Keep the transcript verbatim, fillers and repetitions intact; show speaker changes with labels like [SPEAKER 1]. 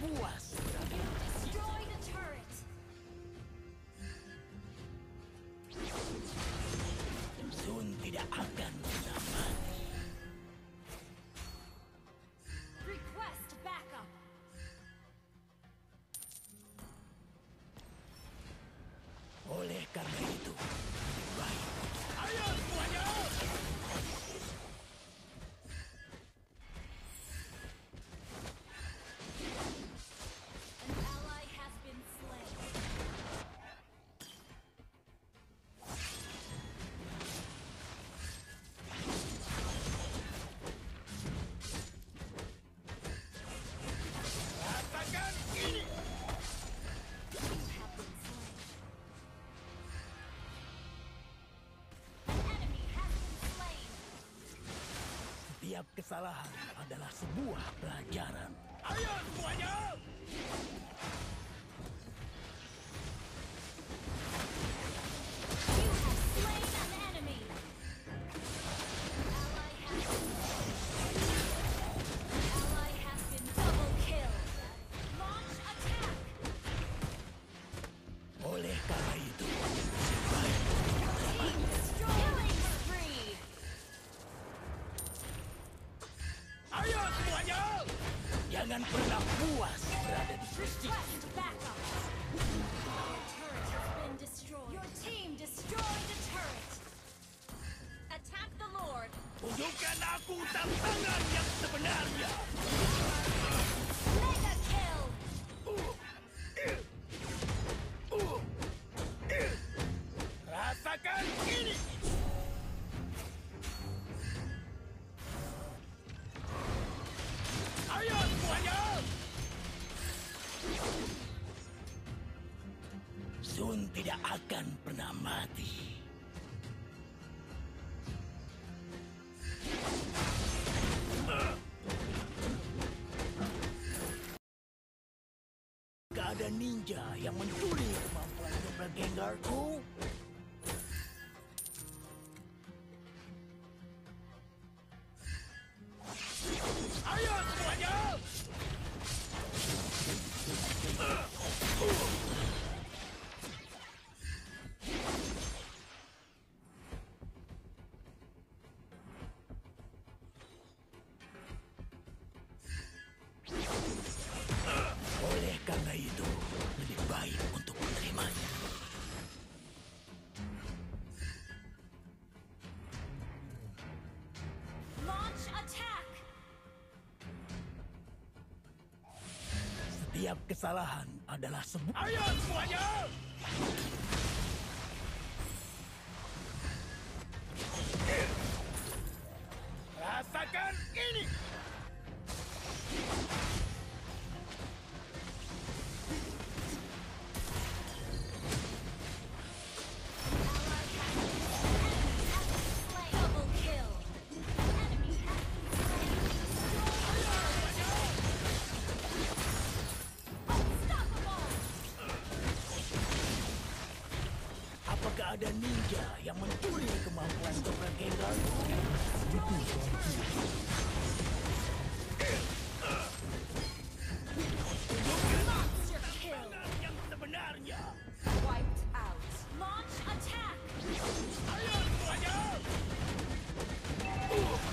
[SPEAKER 1] puas.
[SPEAKER 2] Destroy the turret.
[SPEAKER 1] Sun tidak akan pernah mati.
[SPEAKER 2] Request backup.
[SPEAKER 1] Oleh karena itu, lebih baik. Ayo semuanya!
[SPEAKER 2] An ally has been slain.
[SPEAKER 1] Rasakan ini!
[SPEAKER 2] You have been slain. An enemy has been slain.
[SPEAKER 1] Setiap kesalahan adalah sebuah pelajaran. Ayo semuanya!
[SPEAKER 2] You have slain an enemy. Ally has been Ally has been double kill. Launch attack.
[SPEAKER 1] Oleh karena itu, lebih baik.
[SPEAKER 2] Team destroy. Killing spree.
[SPEAKER 1] Ayo semuanya! Jangan pernah puas berada di posisi.
[SPEAKER 2] Request backup. Your turret has been destroyed. Your team destroyed the turret. Attack the Lord.
[SPEAKER 1] Tunjukkan aku tantangan yang sebenarnya.
[SPEAKER 2] Mega kill.
[SPEAKER 1] Rasakan ini! Ayo semuanya! Sun tidak akan pernah mati. Gak ada ninja yang mencuri kemampuan doppelgangerku. Ayo semuanya! Oleh karena itu, lebih baik untuk menerimanya.
[SPEAKER 2] Launch attack.
[SPEAKER 1] Setiap kesalahan adalah sebuah... Ayo semuanya! Rasakan ini!
[SPEAKER 2] Double kill. Enemy has been slain. Unstoppable.
[SPEAKER 1] Apakah ada ninja yang mencuri kemampuan doppelgangerku?
[SPEAKER 2] Destroy the turret. Monster kill.
[SPEAKER 1] Yang sebenarnya.
[SPEAKER 2] Wiped out. Launch attack.
[SPEAKER 1] Ayo semuanya!